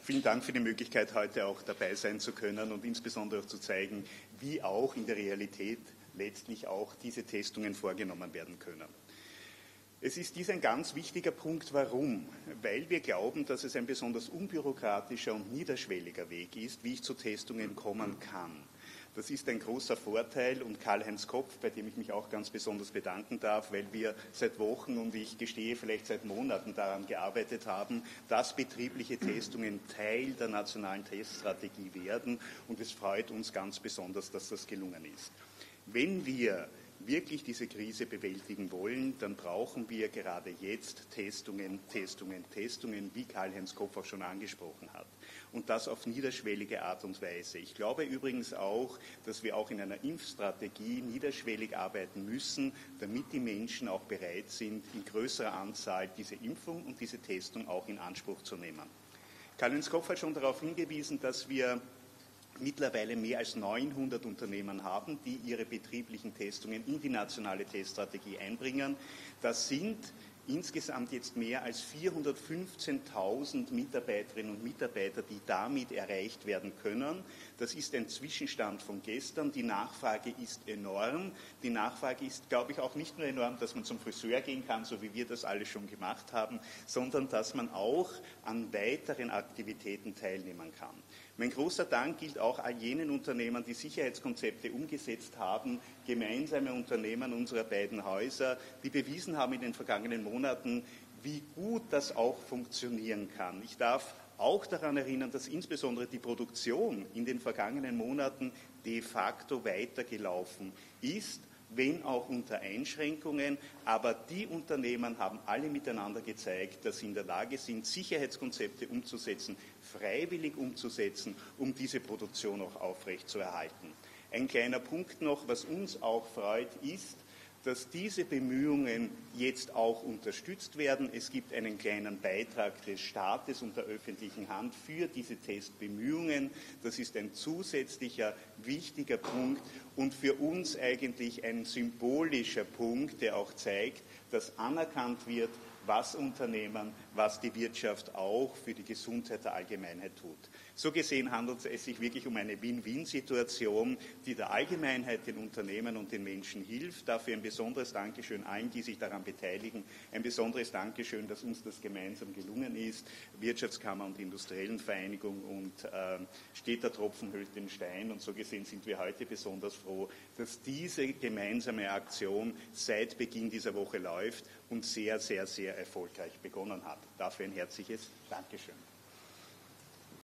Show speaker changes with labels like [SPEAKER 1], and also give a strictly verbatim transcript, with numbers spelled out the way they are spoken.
[SPEAKER 1] Vielen Dank für die Möglichkeit, heute auch dabei sein zu können und insbesondere auch zu zeigen, wie auch in der Realität letztlich auch diese Testungen vorgenommen werden können. Es ist dies ein ganz wichtiger Punkt. Warum? Weil wir glauben, dass es ein besonders unbürokratischer und niederschwelliger Weg ist, wie ich zu Testungen kommen kann. Das ist ein großer Vorteil und Karl-Heinz Kopf, bei dem ich mich auch ganz besonders bedanken darf, weil wir seit Wochen und ich gestehe vielleicht seit Monaten daran gearbeitet haben, dass betriebliche Testungen Teil der nationalen Teststrategie werden, und es freut uns ganz besonders, dass das gelungen ist. Wenn wir wirklich diese Krise bewältigen wollen, dann brauchen wir gerade jetzt Testungen, Testungen, Testungen, wie Karl-Heinz Kopf auch schon angesprochen hat. Und das auf niederschwellige Art und Weise. Ich glaube übrigens auch, dass wir auch in einer Impfstrategie niederschwellig arbeiten müssen, damit die Menschen auch bereit sind, in größerer Anzahl diese Impfung und diese Testung auch in Anspruch zu nehmen. Karl-Heinz Kopf hat schon darauf hingewiesen, dass wir mittlerweile mehr als neunhundert Unternehmen haben, die ihre betrieblichen Testungen in die nationale Teststrategie einbringen. Das sind insgesamt jetzt mehr als vierhundertfünfzehntausend Mitarbeiterinnen und Mitarbeiter, die damit erreicht werden können. Das ist ein Zwischenstand von gestern. Die Nachfrage ist enorm. Die Nachfrage ist, glaube ich, auch nicht nur enorm, dass man zum Friseur gehen kann, so wie wir das alle schon gemacht haben, sondern dass man auch an weiteren Aktivitäten teilnehmen kann. Mein großer Dank gilt auch all jenen Unternehmern, die Sicherheitskonzepte umgesetzt haben, gemeinsame Unternehmen unserer beiden Häuser, die bewiesen haben in den vergangenen Monaten, wie gut das auch funktionieren kann. Ich darf auch daran erinnern, dass insbesondere die Produktion in den vergangenen Monaten de facto weitergelaufen ist, wenn auch unter Einschränkungen, aber die Unternehmen haben alle miteinander gezeigt, dass sie in der Lage sind, Sicherheitskonzepte umzusetzen, freiwillig umzusetzen, um diese Produktion auch aufrechtzuerhalten. Ein kleiner Punkt noch, was uns auch freut, ist, dass diese Bemühungen jetzt auch unterstützt werden. Es gibt einen kleinen Beitrag des Staates und der öffentlichen Hand für diese Testbemühungen. Das ist ein zusätzlicher, wichtiger Punkt und für uns eigentlich ein symbolischer Punkt, der auch zeigt, dass anerkannt wird, was Unternehmen, was die Wirtschaft auch für die Gesundheit der Allgemeinheit tut. So gesehen handelt es sich wirklich um eine Win-Win-Situation, die der Allgemeinheit, den Unternehmen und den Menschen hilft. Dafür ein besonderes Dankeschön allen, die sich daran beteiligen. Ein besonderes Dankeschön, dass uns das gemeinsam gelungen ist. Wirtschaftskammer und Industriellen Vereinigung und äh, steter Tropfen höhlt den Stein. Und so gesehen sind wir heute besonders froh, dass diese gemeinsame Aktion seit Beginn dieser Woche läuft und sehr, sehr, sehr erfolgreich begonnen hat. Dafür ein herzliches Dankeschön.